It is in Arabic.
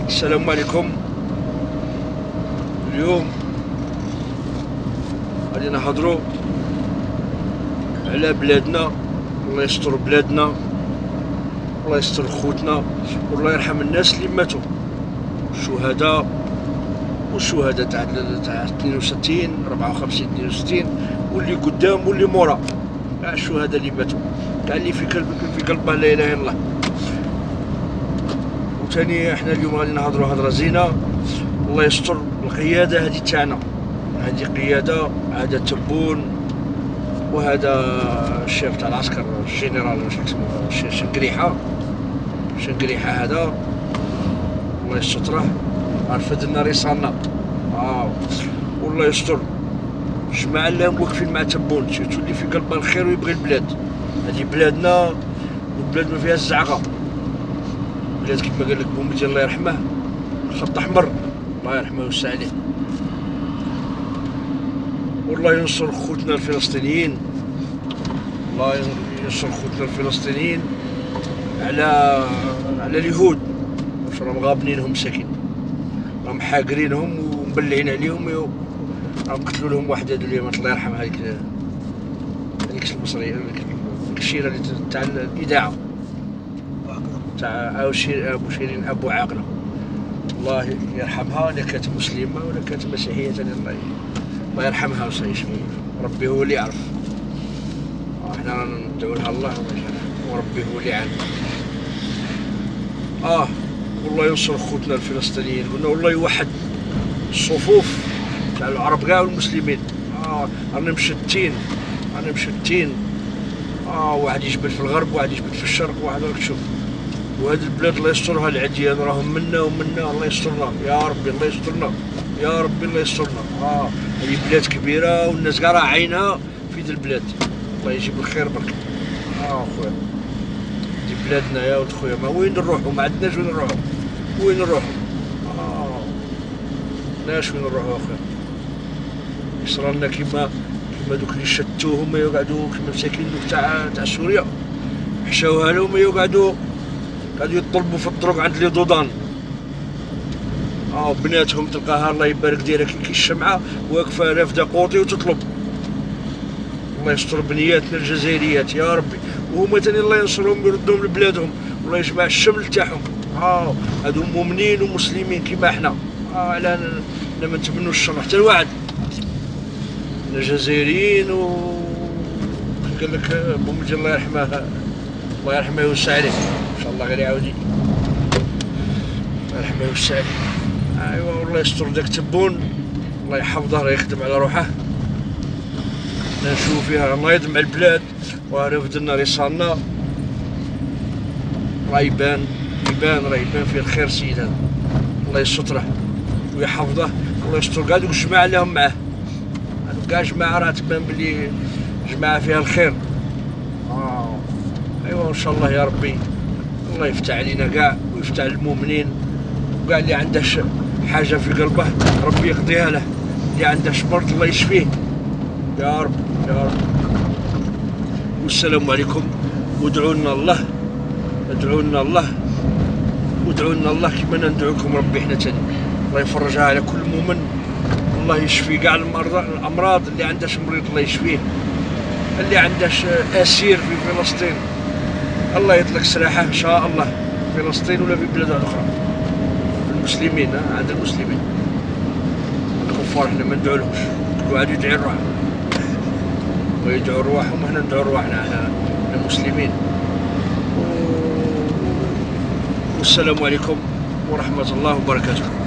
السلام عليكم. اليوم غادي نهضروا على بلادنا. الله يستر بلادنا، الله يستر خوتنا، والله يرحم الناس اللي ماتوا، الشهداء والشهداء تاع 62 54 62 واللي قدام واللي مورا، كاع الشهداء اللي ماتوا، كاع اللي في قلبه لا اله الا الله. وثاني احنا اليوم غادي نهضروا هضره زينه. الله يستر القياده هذه تاعنا، هذه قياده، هذا تبون وهذا الشيف تاع العسكر الجنرال واش اسمه شنقريحه هذا، الله يستره. رفد لنا رسالنا والله يستر الجماعه اللي واقفين مع تبون، شفتوا اللي في قلبها الخير ويبغي البلاد. هذه بلادنا والبلاد ما فيها الزعقه، بلاد كيما قال لك بومتي الله يرحمه، خط احمر الله يرحمه ويوسع عليه. والله ينصر خوتنا الفلسطينيين، الله ينصر خوتنا الفلسطينيين على اليهود، واش راهم غابنينهم مساكين، راهم حاقرينهم ومبلعين عليهم، راهم قتلوا لهم واحد هذا اليوم الله يرحم هذيك المصريه، هذيك الشيره اللي تاع الاذاعه تاع ابو شيرين ابو عاقله، الله يرحمها. ولا كانت مسلمه ولا كانت مسيحيه، الله يرحمها ويعيش، ربي هو اللي يعرف. احنا ندعو لها الله وربي هو اللي يعلم. والله ينصر خوتنا الفلسطينيين، والله يوحد الصفوف تاع العرب كاع والمسلمين. رانا مشتين، واحد يجبد في الغرب، واحد يجبد في الشرق، واحد راك تشوف. وهذه البلاد الله يسترها، العديان راهم منا ومنا، الله يسترنا يا ربي، الله يسترنا يا ربي، الله يسترنا. هذه بلاد كبيره والناس كاع راه عينها في ذي البلاد، الله يجيب الخير برك. خويا دي بلادنا يا ولد خويا، ما وين نروحوا؟ ما عندناش وين نروحوا، وين نروحوا؟ عندناش وين نروحوا اخويا. يصرالنا كيما دوك اللي شتوهم يقعدوا كيما مساكين دوك تاع سوريا، حشاوها لهم يقعدوا يطلبوا في الطرق عند لي ضودان. بناتهم تلقاها الله يبارك دايره كي الشمعه واقفه رافده قوطي وتطلب. الله يستر بنياتنا الجزائريات يا ربي، وهما ثاني الله ينصرهم ويردهم لبلادهم، والله يجمع الشمل تاعهم. هادو مؤمنين ومسلمين كيما احنا، على ما نتمنوا الشر حتى الوعد. احنا جزائريين، و قال لك بومتي الله يرحمه، الله يرحمه ويوسع عليه ان شاء الله، غير يعاودي الله يرحمه ويوسع عليه. ايوا والله يستر داك تبون، الله يحفظه، راه يخدم على روحه. نشوف فيها نايض مع البلاد، ورفد لنا رسالنا، راه يبان فيه الخير سيد هذا، الله يستره ويحفظه، الله يستر كاع دوك الجماعه اللي هم معاه، هادوك كاع جماعه راه تبان بلي جماعه فيها الخير. ايوا ان شاء الله يا ربي، الله يفتح علينا كاع ويفتح المؤمنين، وكاع اللي عنده حاجه في قلبه ربي يقضيها له، اللي عنده مرض الله يشفيه يا رب يا رب. والسلام عليكم، وادعوا لنا الله، ادعوا لنا الله كما ندعوكم ربي حنا تاني. الله يفرجها على كل مؤمن، الله يشفي كاع الامراض، اللي عندهش مريض الله يشفيه، اللي عندهش اسير في فلسطين الله يطلق سراحه ان شاء الله، في فلسطين ولا في بلاد اخرى. المسلمين عند المسلمين، الكفار احنا ما ندعولهمش، كل واحد يدعي لروحه ويدعوا رواحهم، احنا ندعو رواحنا، احنا مسلمين. والسلام عليكم ورحمة الله وبركاته.